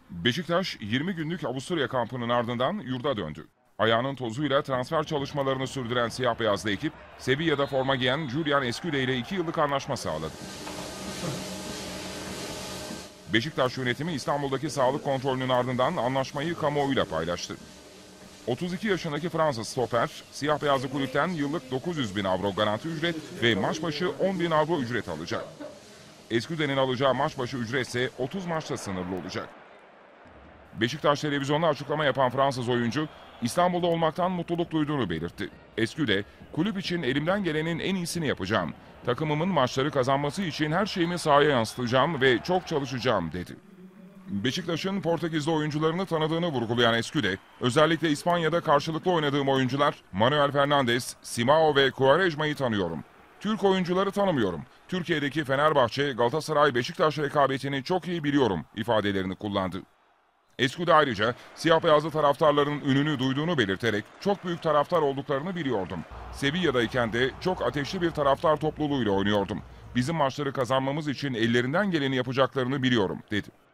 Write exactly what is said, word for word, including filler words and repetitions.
Beşiktaş yirmi günlük Avusturya kampının ardından yurda döndü. Ayağının tozuyla transfer çalışmalarını sürdüren siyah beyazlı ekip, Sevilla'da forma giyen Julian Escude ile iki yıllık anlaşma sağladı. Beşiktaş yönetimi İstanbul'daki sağlık kontrolünün ardından anlaşmayı kamuoyuyla paylaştı. otuz iki yaşındaki Fransız stoper, siyah beyazlı kulüpten yıllık dokuz yüz bin avro garanti ücret ve maç başı on bin avro ücret alacak. Escude'nin alacağı maç başı ücret ise otuz maçta sınırlı olacak. Beşiktaş televizyonda açıklama yapan Fransız oyuncu, İstanbul'da olmaktan mutluluk duyduğunu belirtti. Escude, kulüp için elimden gelenin en iyisini yapacağım. Takımımın maçları kazanması için her şeyimi sahaya yansıtacağım ve çok çalışacağım dedi. Beşiktaş'ın Portekizli oyuncularını tanıdığını vurgulayan Escude, özellikle İspanya'da karşılıklı oynadığım oyuncular Manuel Fernandes, Simao ve Quaresma'yı tanıyorum. Türk oyuncuları tanımıyorum. Türkiye'deki Fenerbahçe, Galatasaray, Beşiktaş rekabetini çok iyi biliyorum ifadelerini kullandı. Escude ayrıca siyah beyazlı taraftarların ününü duyduğunu belirterek çok büyük taraftar olduklarını biliyordum. Sevilla'dayken de çok ateşli bir taraftar topluluğuyla oynuyordum. Bizim maçları kazanmamız için ellerinden geleni yapacaklarını biliyorum dedi.